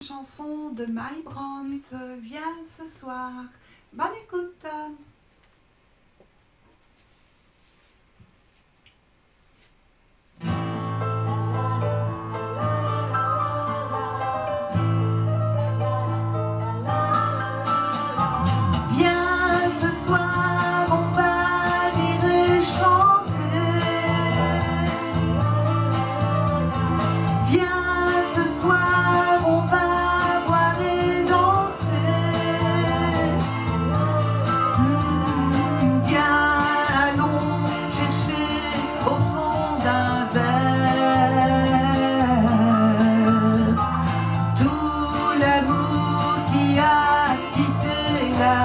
Chanson de My Brandt vient ce soir. Bonne écoute. Viens ce soir, on va rire et chanter. Viens ce soir, on va boire et danser. Viens, allons chercher au fond d'un verre tout l'amour qui a quitté la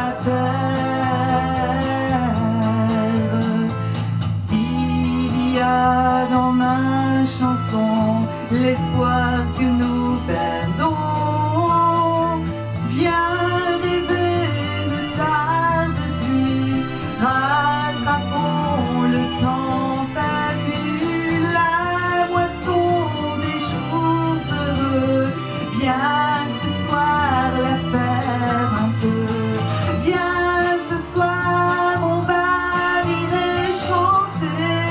terre. Il y a dans ma chanson l'espoir que nous perdons. Viens rêver, ne tarde plus, rattrapons le temps perdu, la moisson des jours heureux. Viens ce soir la faire un peu. Viens ce soir, on va rire et chanter.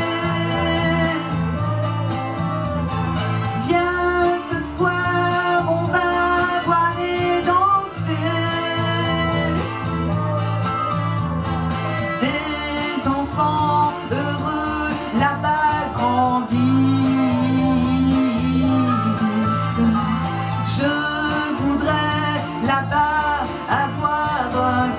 Viens ce soir, on va boire et danser. Des enfants heureux là-bas grandissent. Je voudrais là-bas avoir un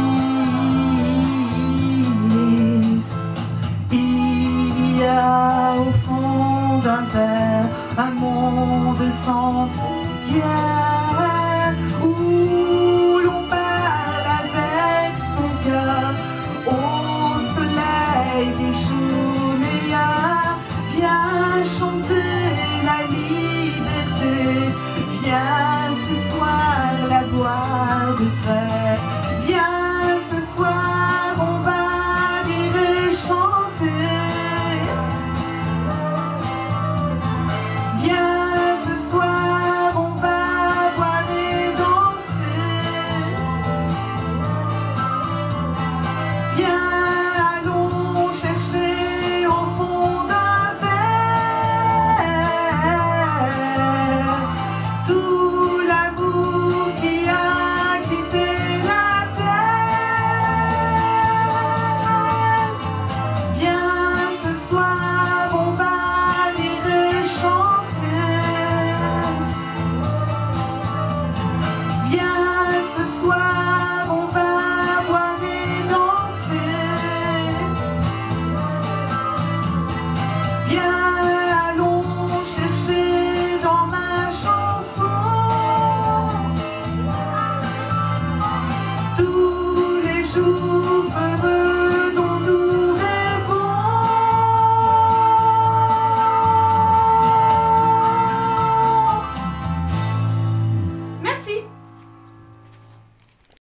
fils. Il y a au fond d'un verre un monde sans frontières où l'on parle avec son cœur au soleil des jours meilleurs. Viens chanter la liberté, viens ce soir la boire de près.